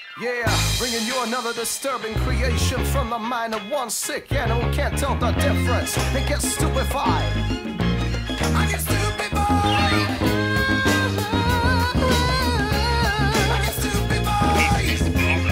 Yeah, bringing you another disturbing creation from the mind of one sick and who can't tell the difference and gets stupefied. I get stupefied. I get stupefied.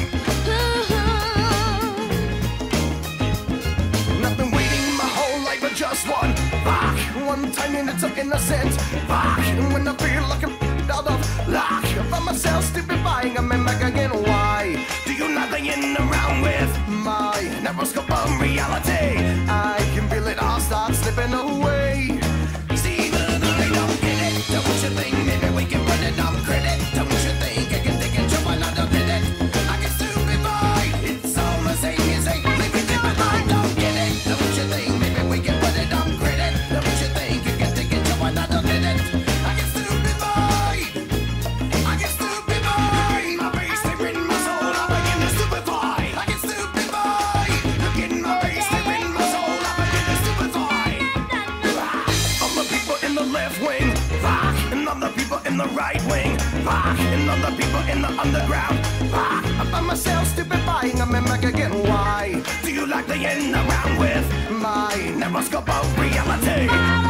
And I've been waiting my whole life for just one tiny little innocent fuck. And when I feel like I'm out of luck, I find myself stupefying. I'm back again. Why do you not hanging around with my narrow scope of reality? I can feel it all start slipping away. See, even I don't get it. Don't you think maybe we can put it on credit? Don't you think I can take it to another minute? I get stupefied. It's all the same as ain't living different. I don't get it. Don't you think maybe we can put it on credit? Don't you think you can take it to another minute? I get stupefied. I get stupefied. My face, they in my soul. I begin to stupefy. I get stupefied. Look in my face, they in my soul. I begin to stupefy. All the people in the left wing, and all the people in the right wing, and all the people in the underground. I find myself stupefying. I'm back again. Why do you like laying around with my narrow scope of reality?